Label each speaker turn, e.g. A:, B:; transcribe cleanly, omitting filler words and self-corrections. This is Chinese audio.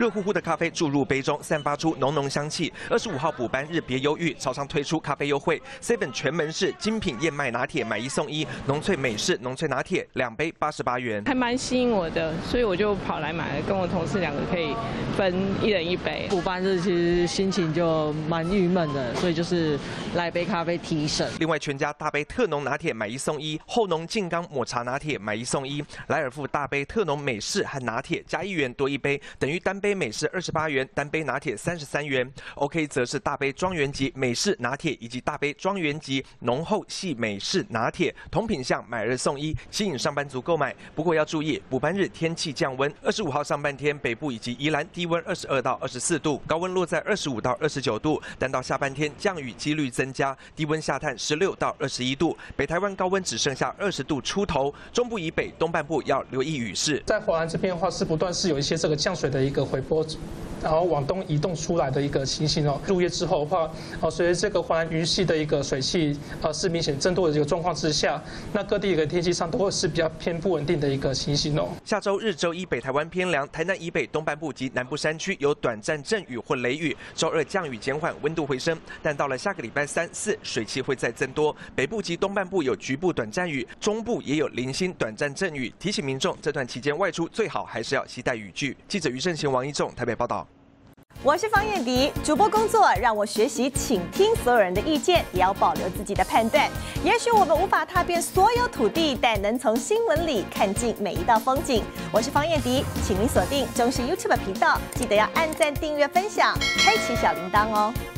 A: 热乎乎的咖啡注入杯中，散发出浓浓香气。25号补班日别忧郁，超商推出咖啡优惠 ，7全门市精品燕麦拿铁买1送1，浓萃美式浓萃拿铁2杯88元，
B: 还蛮吸引我的，所以我就跑来买了，跟我同事2个可以分1人1杯。
C: 补班日其实心情就蛮郁闷的，所以就是来杯咖啡提神。
A: 另外，全家大杯特浓拿铁买1送1，厚浓静冈抹茶拿铁买1送1，莱尔富大杯特浓美式和拿铁加1元多1杯，等于单杯美式28元，单杯拿铁33元。OK 则是大杯庄园级美式拿铁以及大杯庄园级浓厚细美式拿铁，同品项买2送1，吸引上班族购买。不过要注意，补班日天气降温，25号上半天北部以及宜兰低温22到24度，高温落在25到29度，但到下半天降雨几率增加，低温下探16到21度，北台湾高温只剩下20度出头，中部以北、东半部要留意雨势。
D: 在华南这边的话，是不断是有一些这个降水的一个回波，然后往东移动出来的一个情形哦。入夜之后的话，随着这个华南云系的一个水汽是明显增多的这个状况之下，那各地的天气上都会是比较偏不稳定的一个情形哦。
A: 下周日、周一北台湾偏凉，台南以北、东半部及南部山区有短暂阵雨或雷雨。周二降雨减缓，温度回升，但到了下个礼拜3、4，水汽会再增多。北部及东半部有局部短暂雨，中部也有零星短暂阵雨。提醒民众这段期间外出最好还是要携带雨具。记者于胜贤、王一仲台北报道。
E: 我是方燕迪，主播工作让我学习倾听所有人的意见，也要保留自己的判断。也许我们无法踏遍所有土地，但能从新闻里看尽每一道风景。我是方燕迪，请您锁定中视 YouTube 频道，记得要按赞、订阅、分享，开启小铃铛哦。